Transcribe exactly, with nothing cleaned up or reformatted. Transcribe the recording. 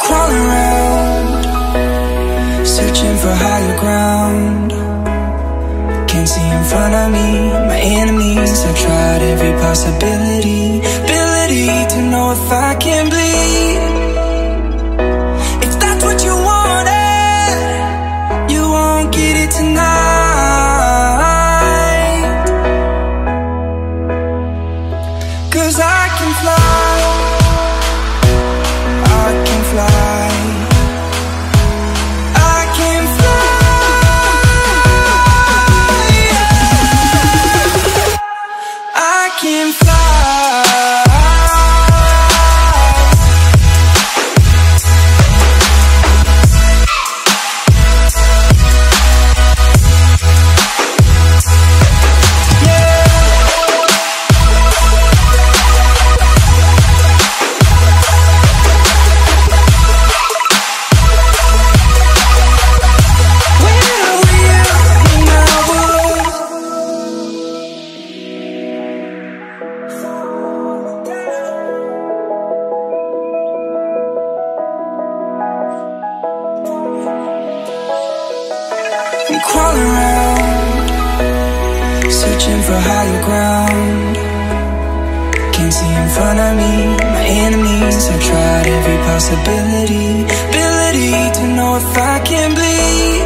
crawl around, searching for higher ground. Can't see in front of me, my enemies. I've tried every possibility, ability to know if I can bleed. If that's what you wanted, you won't get it tonight. 'Cause I can fly, I can fly, I can fly, yeah. I can fly. I'm crawling around, searching for higher ground. Can't see in front of me, my enemies. I've tried every possibility, ability to know if I can bleed.